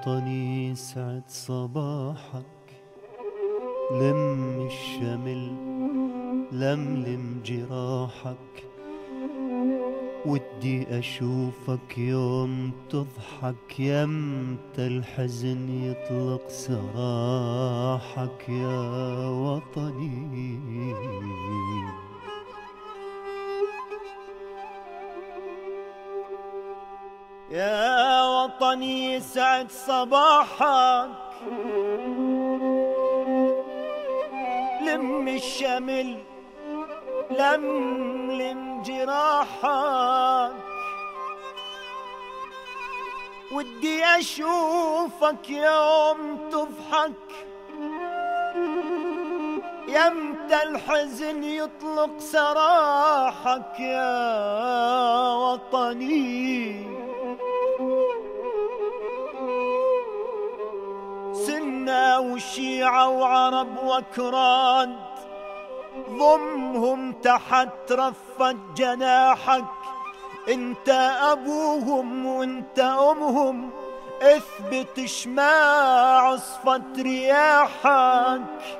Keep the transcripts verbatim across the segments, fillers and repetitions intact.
وطني يسعد صباحك، لم الشمل لملم جراحك، ودي أشوفك يوم تضحك، يمتى الحزن يطلق سراحك يا وطني. يا وطني يسعد صباحك، لم الشمل لملم جراحك، ودي أشوفك يوم تضحك، يمتى الحزن يطلق سراحك يا وطني. سنة وشيعة وعرب وكراد، ضمهم تحت رفة جناحك، انت ابوهم وانت امهم، اثبت شماع عصفة رياحك.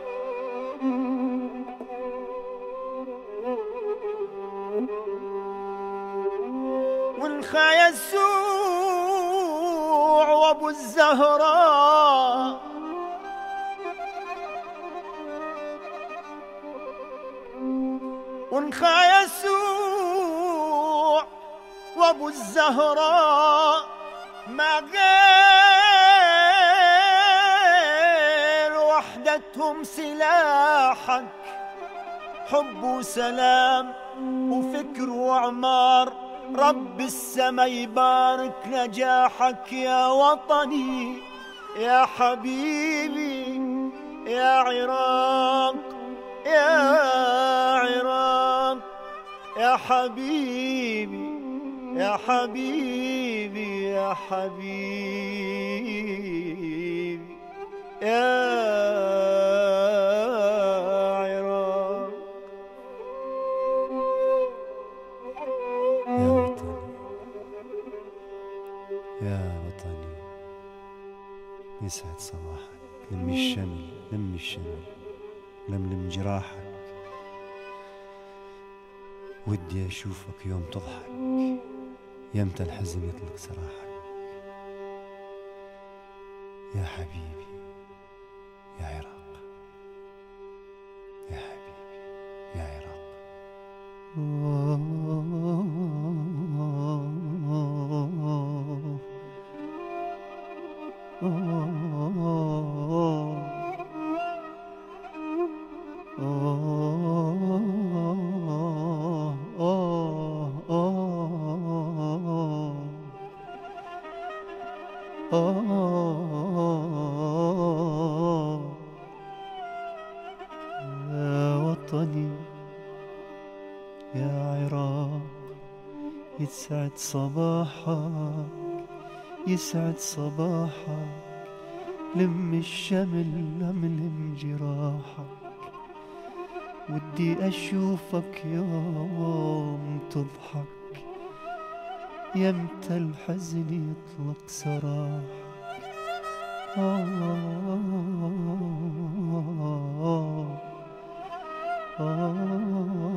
والخا يسوع وابو الزهراء، ونخا يسوع وابو الزهراء، ما غير وحدتهم سلاحك، حب وسلام وفكر وعمار، رب السما يبارك نجاحك يا وطني. يا حبيبي يا عراق، يا عراق، يا حبيبي يا حبيبي يا حبيبي يا عراق. يا وطني يا وطني يسعد صباحك، لم الشمل لم الشمل لملم جراحك، ودي أشوفك يوم تضحك، يمتى الحزن يطلق سراحك يا حبيبي يا عراق، يا حبيبي يا عراق. يا وطني يا عراق يسعد صباحك، يسعد صباحك، لم الشمل لملم جراحك، ودي أشوفك يوم تضحك، يمتى الحزن يطلق سراحك. آه آه آه